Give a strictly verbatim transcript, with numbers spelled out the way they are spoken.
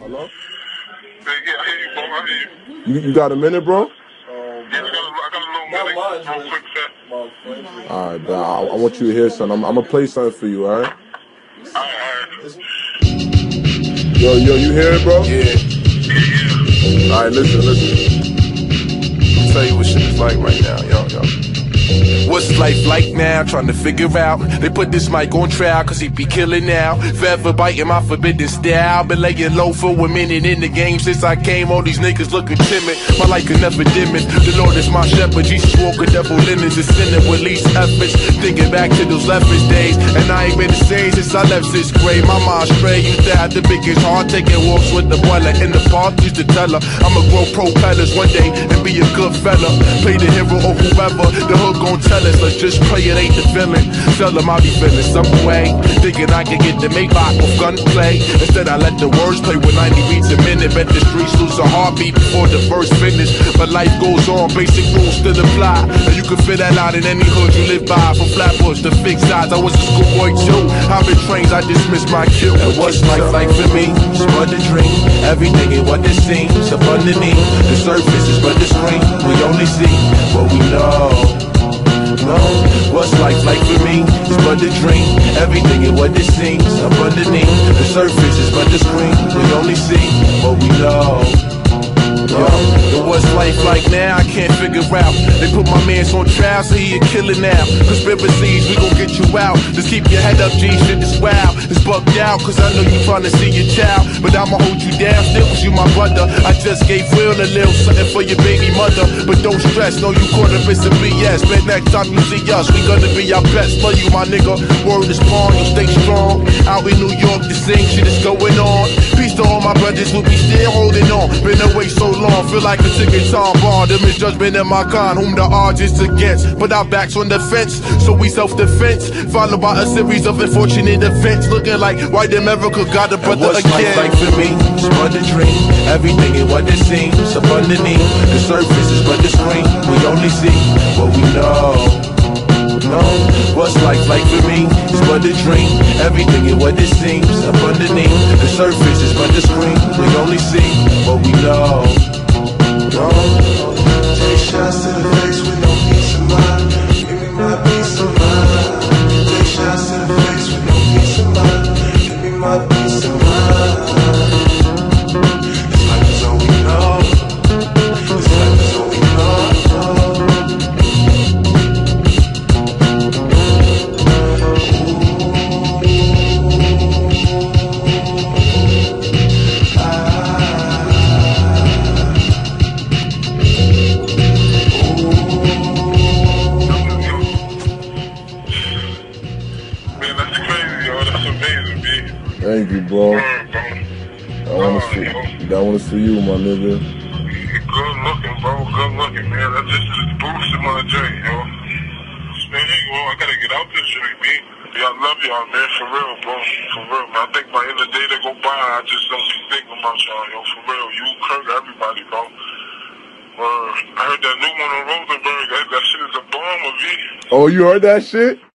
Hello? Yeah, I hear you, bro. I hear you. You, you got a minute, bro? Yeah, I got a, I got a little minute. Real quick, fat. All right, bro. I, I want you to hear something. I'm, I'm gonna play something for you, all right? All right, all right. Yo, yo, you hear it, bro? Yeah. Yeah, yeah. All right, listen, listen. I'll tell you what shit is like right now, yo, yo. What's life like now? Trying to figure out. They put this mic on trial cause he be killing now. Forever biting my forbidden style. Been laying low for a minute in the game since I came. All these niggas looking timid. My life can never dim it. The Lord is my shepherd. Jesus walk with devil linens. It's sinning with least efforts. Thinking back to those leftist days. And I ain't been the same since I left sixth grade. My mind stray. Used to have the biggest heart. Taking walks with the boiler in the park. Used to tell her I'ma grow propellers one day and be a good fella. Play the hero or whoever. The hood gon' tell us, let's just pray it ain't the villain. Tell them I be feeling some way, thinking I can get the Maybach with gunplay. Instead I let the words play with ninety beats a minute. Bet the streets lose a heartbeat before the verse finish. But life goes on, basic rules still apply. And you can fit that out in any hood you live by. From Flatbush to Fig Sides, I was a schoolboy too. Hopping trains, I dismissed my cue. And what's life like for me? It's but a dream. Everything ain't what it seems. Up underneath the surface is but the screen. We only see what we know. No, what's life like for me? It's but a dream. Everything is what it seems. Up underneath the surface is but the screen. We only see what we know. Yo, but what's life like now? I can't figure out. They put my mans on trial, so he a killer now. Conspiracies, we gon' get you out. Just keep your head up, G, shit is wild. It's bugged out, cause I know you tryna see your child. But I'ma hold you down, still cause you my brother. I just gave Will a little something for your baby mother. But don't stress, know you caught up in some B S. But next time you see us, we gonna be our best. Love you, my nigga, word is born, you stay strong. Out in New York, the same shit is going on. Peace to all my brothers who be still holding on. Been away so long. Feel like a ticket time bomb. The misjudgment in my con, whom the odds is against. But our backs on the fence, so we self-defense. Followed by a series of unfortunate events. Looking like white America got a brother again. What's life like for me? It's but a dream. Everything is what it seems. Up underneath the surface is but the screen. We only see what we know. No, what's life like for me? It's but a dream. Everything is what it seems. Up underneath the surface is but the screen. We only see what we know. No. Take shots to the face with no peace of mind. Give me my peace of mind. Take shots to the face with no peace of mind. Give me my peace of mind. This life is all we know. This life is all we know. Thank you, bro. I want to see. That one is for you, my nigga. Good looking, bro. Good looking, man. That just is boosting my joint, yo. Man, well, I gotta get out this joint, B. Yeah, I love y'all, man. For real, bro. For real, man. I think by the end of the day that go by, I just don't be thinking about y'all, yo. For real. You, Kirk, everybody, bro. Uh, I heard that new one on Rosenberg. That, that shit is a bomb, B. Oh, you heard that shit?